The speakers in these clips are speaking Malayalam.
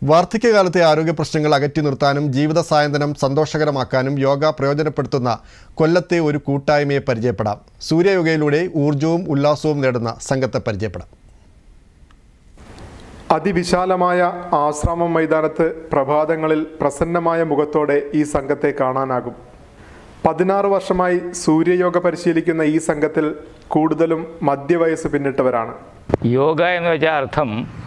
വാർദ്ധക്യകാലത്തെ ആരോഗ്യ പ്രശ്നങ്ങൾ അകറ്റി നിർത്താനും ജീവിത സായന്തനം സന്തോഷകരമാക്കാനും യോഗ പ്രയോജനപ്പെടുത്തുന്ന കൊല്ലത്തെ ഒരു കൂട്ടായ്മയെ പരിചയപ്പെടാം. സൂര്യയോഗയിലൂടെ ഊർജ്ജവും ഉല്ലാസവും നേടുന്ന സംഘത്തെ പരിചയപ്പെടാം. അതിവിശാലമായ ആശ്രമം മൈതാനത്ത് പ്രഭാതങ്ങളിൽ പ്രസന്നമായ മുഖത്തോടെ ഈ സംഘത്തെ കാണാനാകും. 16 വർഷമായി സൂര്യയോഗ പരിശീലിക്കുന്ന ഈ സംഘത്തിൽ കൂടുതലും മധ്യവയസ്സ് പിന്നിട്ടവരാണ്. യോഗ എന്ന് വെച്ചാൽ അർത്ഥം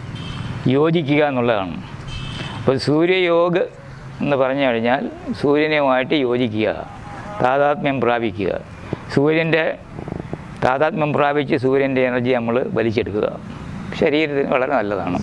യോജിക്കുക എന്നുള്ളതാണ്. അപ്പോൾ സൂര്യയോഗ എന്ന് പറഞ്ഞു കഴിഞ്ഞാൽ സൂര്യനുമായിട്ട് യോജിക്കുക, താതാത്മ്യം പ്രാപിക്കുക. സൂര്യൻ്റെ താതാത്മ്യം പ്രാപിച്ച് സൂര്യൻ്റെ എനർജി നമ്മൾ വലിച്ചെടുക്കുക. ശരീരത്തിന് വളരെ നല്ലതാണ്.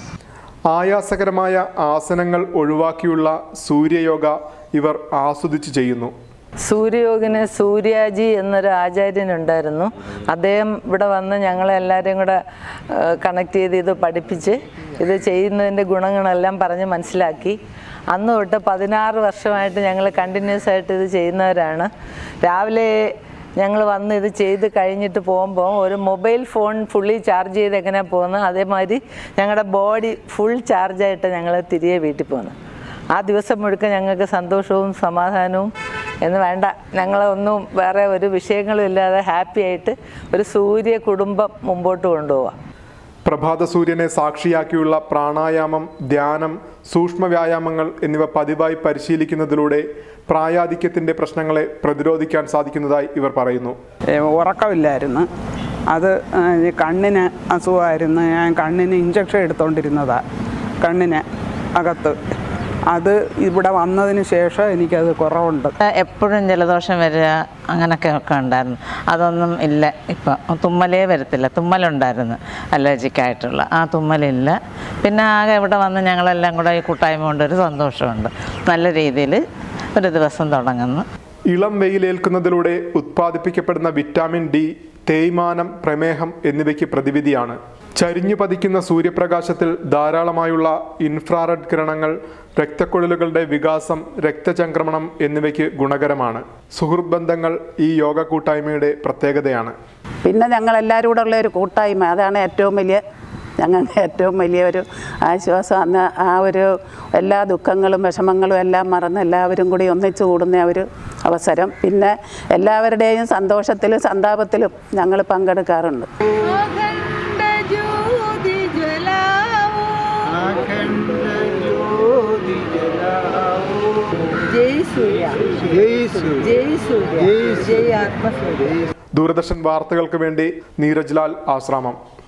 ആയാസകരമായ ആസനങ്ങൾ ഒഴിവാക്കിയുള്ള സൂര്യയോഗ ഇവർ ആസ്വദിച്ച് ചെയ്യുന്നു. സൂര്യയോഗിന് സൂര്യാജി എന്നൊരു ആചാര്യനുണ്ടായിരുന്നു. അദ്ദേഹം ഇവിടെ വന്ന് ഞങ്ങളെല്ലാവരെയും കൂടെ കണക്ട് ചെയ്ത് ഇത് പഠിപ്പിച്ച് ഇത് ചെയ്യുന്നതിൻ്റെ ഗുണങ്ങളെല്ലാം പറഞ്ഞ് മനസ്സിലാക്കി. അന്ന് തൊട്ട് 16 വർഷമായിട്ട് ഞങ്ങൾ കണ്ടിന്യൂസ് ആയിട്ട് ഇത് ചെയ്യുന്നവരാണ്. രാവിലെ ഞങ്ങൾ വന്ന് ഇത് ചെയ്ത് കഴിഞ്ഞിട്ട് പോകുമ്പോൾ ഒരു മൊബൈൽ ഫോൺ ഫുള്ളി ചാർജ് ചെയ്ത് എങ്ങനെയാണ് പോകുന്നത്, അതേമാതിരി ഞങ്ങളുടെ ബോഡി ഫുൾ ചാർജായിട്ട് ഞങ്ങൾ തിരികെ വീട്ടിൽ പോകുന്നു. ആ ദിവസം മുഴുക്ക ഞങ്ങൾക്ക് സന്തോഷവും സമാധാനവും എന്ന് വേണ്ട, ഞങ്ങളൊന്നും വേറെ ഒരു വിഷയങ്ങളും ഇല്ലാതെ ഹാപ്പി ആയിട്ട് ഒരു സൂര്യ കുടുംബം മുമ്പോട്ട് കൊണ്ടുപോവാം. പ്രഭാത സൂര്യനെ സാക്ഷിയാക്കിയുള്ള പ്രാണായാമം, ധ്യാനം, സൂക്ഷ്മ വ്യായാമങ്ങൾ എന്നിവ പതിവായി പരിശീലിക്കുന്നതിലൂടെ പ്രായാധിക്യത്തിൻ്റെ പ്രശ്നങ്ങളെ പ്രതിരോധിക്കാൻ സാധിക്കുന്നതായി ഇവർ പറയുന്നു. ഉറക്കമില്ലായിരുന്നു, അത് കണ്ണിന് അസുഖമായിരുന്നു. ഞാൻ കണ്ണിന് ഇഞ്ചക്ഷൻ എടുത്തുകൊണ്ടിരുന്നതാണ്, കണ്ണിന് അകത്ത്. അത് ഇവിടെ വന്നതിന് ശേഷം എനിക്കത് കുറവുണ്ട്. എപ്പോഴും ജലദോഷം വരിക അങ്ങനെയൊക്കെ ഉണ്ടായിരുന്നു. അതൊന്നും ഇല്ല. ഇപ്പം തുമ്മലേ വരത്തില്ല. തുമ്മലുണ്ടായിരുന്നു, അലർജിക്കായിട്ടുള്ള ആ തുമ്മലില്ല. പിന്നെ ആകെ ഇവിടെ വന്ന് ഞങ്ങളെല്ലാം കൂടെ ഈ കൂട്ടായ്മ കൊണ്ട് ഒരു സന്തോഷമുണ്ട്. നല്ല രീതിയിൽ ഒരു ദിവസം തുടങ്ങുന്നു. ഇളം വെയിലേൽക്കുന്നതിലൂടെ ഉത്പാദിപ്പിക്കപ്പെടുന്ന വിറ്റാമിൻ ഡി തേയ്മാനം, പ്രമേഹം എന്നിവയ്ക്ക് പ്രതിവിധിയാണ്. ചരിഞ്ഞു പതിക്കുന്ന സൂര്യപ്രകാശത്തിൽ ധാരാളമായുള്ള ഇൻഫ്രാറെഡ് കിരണങ്ങൾ രക്തക്കുഴലുകളുടെ വികാസം, രക്തചംക്രമണം എന്നിവയ്ക്ക് ഗുണകരമാണ്. സുഹൃത്ത് ബന്ധങ്ങൾ ഈ യോഗ കൂട്ടായ്മയുടെ പ്രത്യേകതയാണ്. പിന്നെ ഞങ്ങളെല്ലാവരും കൂടെ ഉള്ള ഒരു കൂട്ടായ്മ, അതാണ് ഞങ്ങൾക്ക് ഏറ്റവും വലിയ ഒരു ആശ്വാസം. അന്ന് ആ ഒരു എല്ലാ ദുഃഖങ്ങളും വിഷമങ്ങളും എല്ലാം മറന്ന് എല്ലാവരും കൂടി ഒന്നിച്ചു കൂടുന്ന ഒരു അവസരം. പിന്നെ എല്ലാവരുടെയും സന്തോഷത്തിലും സന്താപത്തിലും ഞങ്ങൾ പങ്കെടുക്കാറുണ്ട്. ദൂരദർശൻ വാർത്തകൾക്ക് വേണ്ടി നീരജ് ലാൽ, ആശ്രാമം.